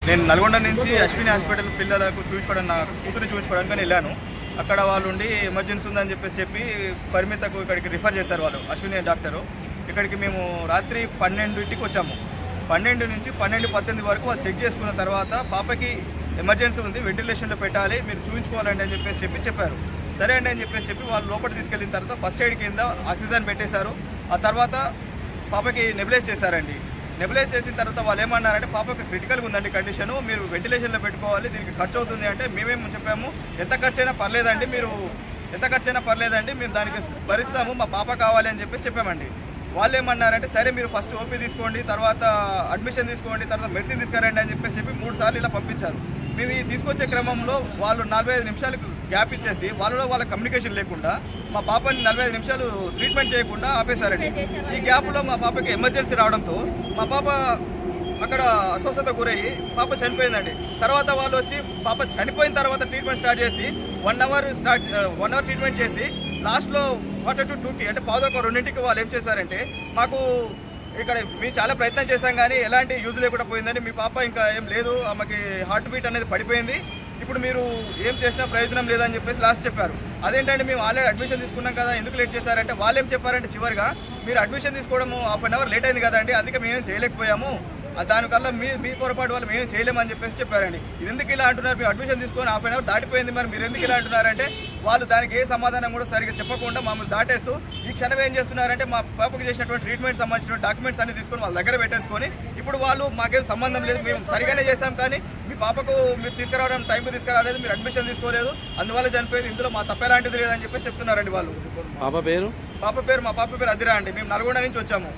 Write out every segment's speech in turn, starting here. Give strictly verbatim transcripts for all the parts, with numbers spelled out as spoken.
నేను నల్గొండ నుంచి అశ్విని హాస్పిటల్ పిల్లలకు చూపించుకోవడానికి నా కూతురు చూపించుకోవడానికి వెళ్ళాను. అక్కడ వాళ్ళు ఉండి ఎమర్జెన్సీ ఉందని చెప్పేసి చెప్పి పరిమితకు ఇక్కడికి రిఫర్ చేస్తారు వాళ్ళు, అశ్విని డాక్టరు. ఇక్కడికి మేము రాత్రి పన్నెండింటికి వచ్చాము. పన్నెండు నుంచి పన్నెండు పద్దెనిమిది వరకు వాళ్ళు చెక్ చేసుకున్న తర్వాత పాపకి ఎమర్జెన్సీ ఉంది, వెంటిలేషన్లో పెట్టాలి, మీరు చూపించుకోవాలండి అని చెప్పేసి చెప్పి చెప్పారు. సరే అండి అని చెప్పేసి చెప్పి వాళ్ళు లోపలికి తీసుకెళ్ళిన తర్వాత ఫస్ట్ ఎయిడ్ కింద ఆక్సిజన్ పెట్టేశారు. ఆ తర్వాత పాపకి నెబులైజ్ చేశారండి. నెబులైజ్ చేసిన తర్వాత వాళ్ళు ఏమన్నారంటే పాపకి క్రిటికల్గా ఉందండి కండిషను, మీరు వెంటిలేషన్లో పెట్టుకోవాలి, దీనికి ఖర్చు అవుతుంది అంటే మేమేమో చెప్పాము, ఎంత ఖర్చు అయినా పర్లేదండి, మీరు ఎంత ఖర్చు అయినా పర్లేదండి, మేము దానికి భరిస్తాము, మా పాప కావాలి అని చెప్పేసి చెప్పామండి. వాళ్ళు ఏమన్నారంటే సరే మీరు ఫస్ట్ ఓపీ తీసుకోండి, తర్వాత అడ్మిషన్ తీసుకోండి, తర్వాత మెడిసిన్ తీసుకురండి అని చెప్పేసి చెప్పి మూడు సార్లు ఇలా పంపించారు. మేము ఈ తీసుకొచ్చే క్రమంలో వాళ్ళు నలభై ఐదు నిమిషాలకు గ్యాప్ ఇచ్చేసి వాళ్ళలో వాళ్ళ కమ్యూనికేషన్ లేకుండా మా పాపని నలభై ఐదు నిమిషాలు ట్రీట్మెంట్ చేయకుండా ఆపేశారండి. ఈ గ్యాప్లో మా పాపకి ఎమర్జెన్సీ రావడంతో మా పాప అక్కడ అస్వస్థత గురయ్యి పాప చనిపోయిందండి. తర్వాత వాళ్ళు వచ్చి పాప చనిపోయిన తర్వాత ట్రీట్మెంట్ స్టార్ట్ చేసి one hour start one hour treatment చేసి లాస్ట్లో క్వార్టర్ టు టూకి అంటే పావుదొక రెండింటికి వాళ్ళు ఏం చేశారంటే మాకు ఇక్కడ మేము చాలా ప్రయత్నం చేశాం కానీ ఎలాంటి యూజ్ లేకుండా పోయిందని, మీ పాప ఇంకా ఏం లేదు, ఆమెకి హార్ట్ బీట్ అనేది పడిపోయింది, ఇప్పుడు మీరు ఏం చేసినా ప్రయోజనం లేదని చెప్పేసి లాస్ట్ చెప్పారు. అదేంటంటే మేము ఆల్రెడీ అడ్మిషన్ తీసుకున్నాం కదా, ఎందుకు లేట్ చేశారంటే వాళ్ళు ఏం చెప్పారంటే చివరిగా మీరు అడ్మిషన్ తీసుకోవడం హాఫ్ అన్ అవర్ లేట్ అయింది కదండి, అందుకే మేమేం చేయలేకపోయాము, దానికల్లా మీ మీ పొరపాటు వాళ్ళు మేము చేయలేమని చెప్పేసి చెప్పారండి. ఇది ఎందుకు ఇలా అంటున్నారు, మీరు అడ్మిషన్ తీసుకొని హాఫ్ అన్ అవర్ దాటిపోయింది, మరి మీరు ఎందుకు ఇలా అంటున్నారంటే వాళ్ళు దానికి ఏ సమాధానం కూడా సరిగ్గా చెప్పకుండా మమ్మల్ని దాటేస్తూ ఈ క్షణం ఏం చేస్తున్నారంటే మా పాపకు చేసినటువంటి ట్రీట్మెంట్ సంబంధించిన డాక్యుమెంట్స్ అన్ని తీసుకొని వాళ్ళ దగ్గర పెట్టేసుకొని ఇప్పుడు వాళ్ళు మాకేం సంబంధం లేదు, మేము సరిగానే చేశాం కానీ మీ పాపకు మీరు తీసుకురావడం టైంకి తీసుకురాలేదు, మీరు అడ్మిషన్ తీసుకోలేదు, అందువల్ల చనిపోయింది, ఇందులో మా తప్పేలాంటిది లేదని చెప్పేసి చెప్తున్నారండి వాళ్ళు. పాప పేరు పాప పేరు మా పాప పేరు అదిరా అండి. మేము నల్గొండ నుంచి వచ్చాము.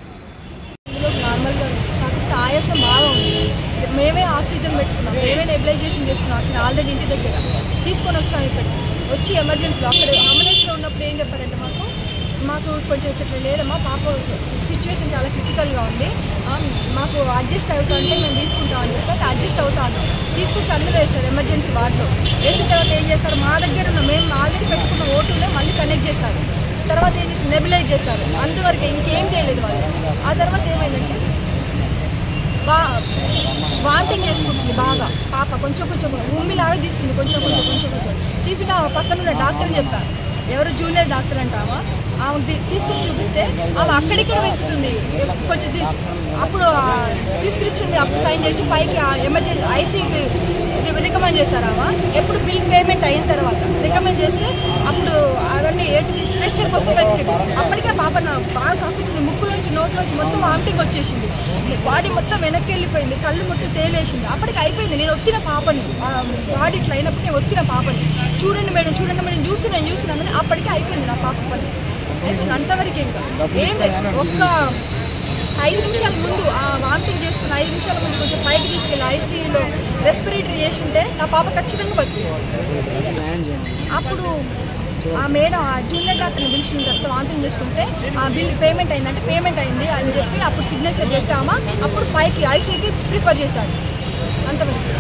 నార్మల్గా కాకపోతే ఆయాసం బాగా ఉంది, మేమే ఆక్సిజన్ పెట్టుకున్నాం, మేమే నెబిలైజేషన్ చేసుకున్నాం అక్కడ ఆల్రెడీ ఇంటి దగ్గర తీసుకొని వచ్చాము. ఇక్కడికి వచ్చి ఎమర్జెన్సీలో అక్కడ అంబులెన్స్లో ఉన్నప్పుడు ఏం చెప్పారంటే మాకు మాకు కొంచెం ఇక్కడ లేదమ్మా, పాప సిచ్యువేషన్ చాలా క్రిటికల్గా ఉంది, మాకు అడ్జస్ట్ అవుతా అంటే మేము తీసుకుంటాం అని చెప్పి అడ్జస్ట్ అవుతాను తీసుకొచ్చి అందులో వేశారు ఎమర్జెన్సీ వార్డులో. వేసిన తర్వాత ఏం చేస్తారు, మా దగ్గర ఉన్న మేము ఆల్రెడీ పెట్టుకున్న ఓటునే మళ్ళీ కనెక్ట్ చేస్తారు, తర్వాత ఏం చేసి నెబిలైజ్ చేశారు, అంతవరకు ఇంకేం చేయలేదు వాళ్ళు. ఆ తర్వాత ఏమైందంటే బా వాంటింగ్ చేసుకుంటుంది బాగా పాప, కొంచెం కొంచెం ఉమ్మిలాగా తీస్తుంది, కొంచెం కొంచెం కొంచెం కొంచెం తీసిన పక్కన ఉన్న డాక్టర్ చెప్పారు, ఎవరు జూనియర్ డాక్టర్ అంటావా, ఆమె తీసుకొని చూపిస్తే ఆమె అక్కడిక్కడ వెతుకుతుంది కొంచెం, అప్పుడు ప్రిస్క్రిప్షన్ అప్పుడు సైన్ చేసి పైకి ఎమర్జెన్సీ ఐసీయూకి రికమెండ్ చేశారామా. ఎప్పుడు బిల్ పేమెంట్ అయిన తర్వాత రికమెండ్ చేస్తే అప్పుడు అవన్నీ ఏంటి స్ట్రెచ్చర్ కోసం వెతికింది. అప్పటికే పాప బాగా కాకుతుంది, ముక్కులోంచి నోట్లోంచి మొత్తం వామిటింగ్ వచ్చేసింది, బాడీ మొత్తం వెనక్కి వెళ్ళిపోయింది, కళ్ళు మొత్తం తేలేసింది. అప్పటికి అయిపోయింది, నేను ఒత్తిన పాపని బాడీ ఇట్లా అయినప్పుడు నేను ఒత్తిన పాపని చూడండి మేడం చూడండి మేడం చూస్తున్నాను చూస్తున్నాను కానీ అప్పటికే అయిపోయింది నా పాప పని అయిపోయింది. అంతవరకు ఇంకా ఏం లేదు, ఒక్క ఐదు నిమిషాల ముందు ఆ వామిటింగ్ చేసుకుని ఐదు నిమిషాల ముందు కొంచెం పైకి తీసుకెళ్ళి ఐసీయూలో రెస్పిరేటరీ చేసి ఉంటే నా పాప ఖచ్చితంగా బతికింది. అప్పుడు ఆ మేడం ఆ జూనియర్ డాక్టర్ని పిలిచిన తర్వాత వామిటింగ్ చేసుకుంటే ఆ బిల్ పేమెంట్ అయిందంటే పేమెంట్ అయింది అని చెప్పి అప్పుడు సిగ్నేచర్ చేసామా, అప్పుడు పైకి ఐసీయూకి ప్రిఫర్ చేశారు. అంతవరకు